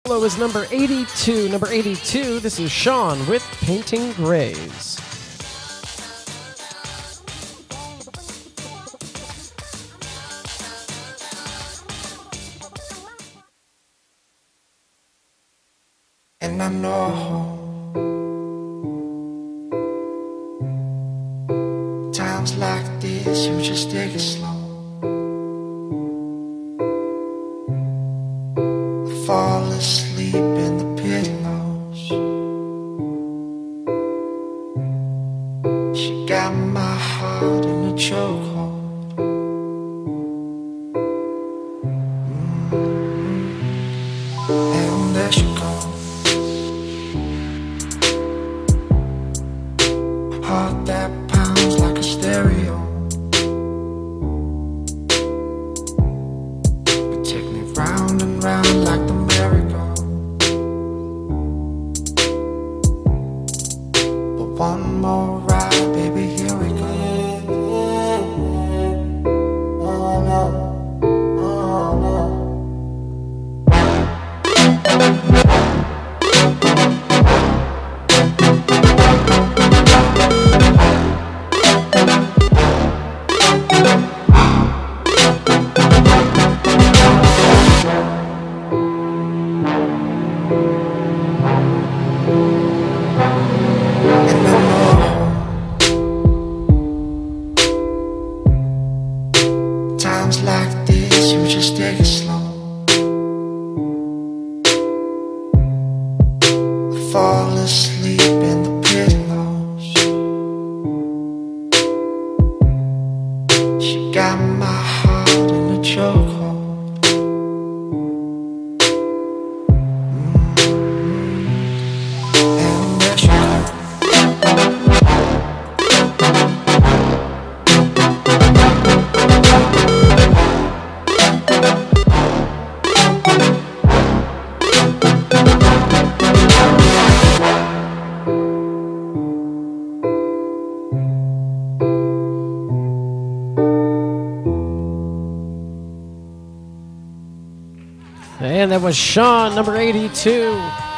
solo is number 82. Number 82, this is Sean with Painting Greys. And I know times like this, you just take it slow. I fall asleep in the pillows. She got my heart in a chokehold. And there she goes. Heart that pounds like a stereo. You take me round and round like the merry-go. But one more ride, baby, here we go. Oh no, oh no. Times like this, you just take it slow. I fall asleep in the pillows. She got my heart in a chokehold. And there she goes. And that was Sean, number 82.